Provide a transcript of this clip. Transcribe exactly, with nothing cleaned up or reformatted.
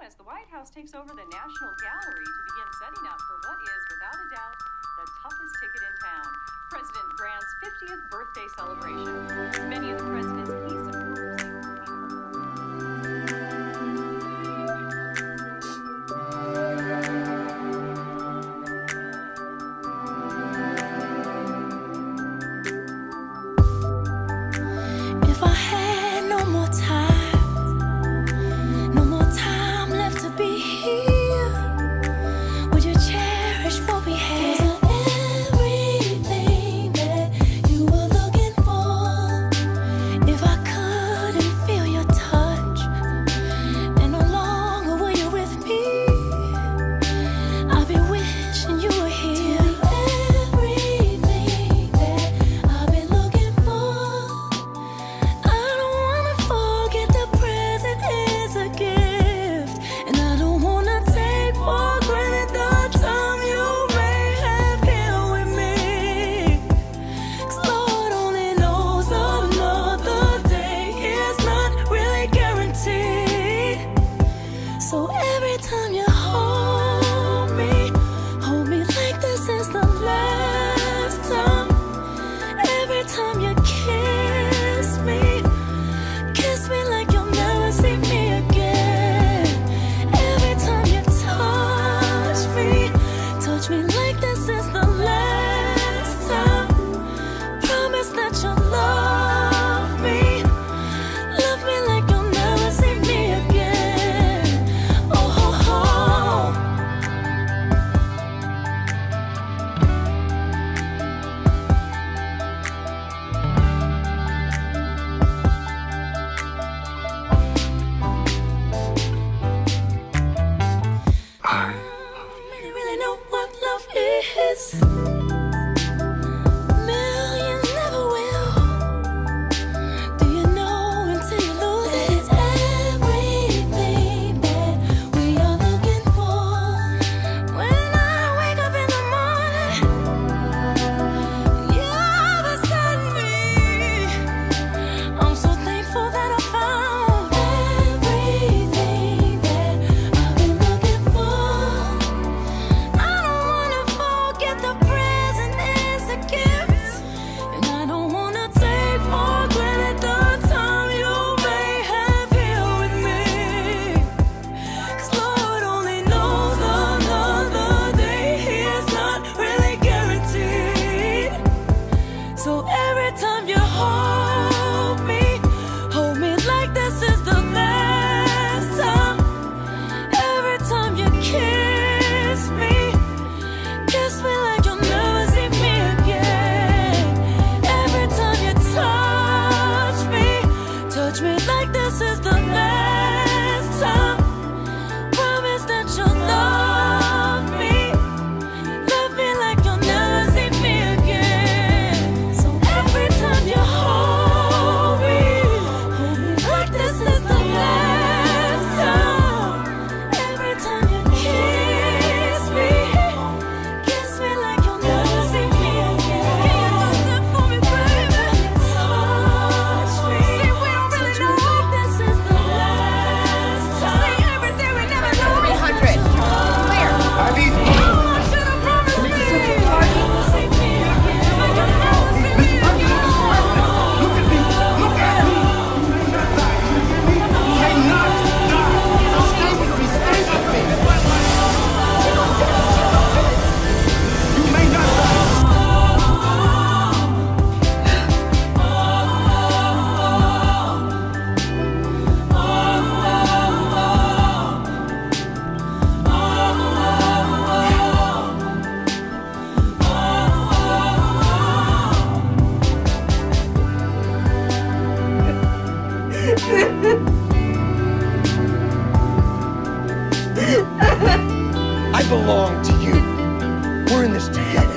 as the White House takes over the National Gallery to begin setting up for what is, without a doubt, the toughest ticket in town, President Grant's fiftieth birthday celebration. Many of the president's key supporters seem If I had no more time, no more time left to be here, would you cherish what we had? Everything that you were looking for. If I couldn't feel your touch, and no longer were you with me, I'd be wishing you were here. Everything that I've been looking for. I don't wanna forget the present is a gift, and I don't wanna take for granted the time you may have here with me. 'Cause Lord only knows another day is not really guaranteed. So every time you hold me, hold me like this is the last time. Every time you kiss me, kiss me like you'll never see me again. Every time you touch me, touch me like this is the last time. Promise that you'll love me, love me like you'll never see me again. Oh, ho, ho. I Really, really know what love is. Millions never will. Do you know until you lose it? It's everything that we are looking for. When I wake up in the morning, you're beside me. I'm so thankful that I found everything that I've been looking for. I don't wanna forget the present is a gift, and I don't wanna take for granted the time you may have here with me. 'Cause Lord only knows another day is not really guaranteed. So every time you hold me, hold me like this is the last time. Every time you kiss me, kiss me like you'll never see me again. Every time you touch me, touch me like this is the last time. Promise that you'll love me, love me like you'll never see me again. So every time you hold me, hold me like this is the last time. Every time you kiss me, kiss me like you'll never see me again. Can you do that for me, baby? Touch me. See, we don't really know like this is the last time. See, everything we never know. three hundred. Clear. I need Oh, should have promised me. You'll never see me again. You'll never see me again. Look at me. Look at me. You may not die. So stay with me. Stay with me. You may not die. I belong to you. We're in this together.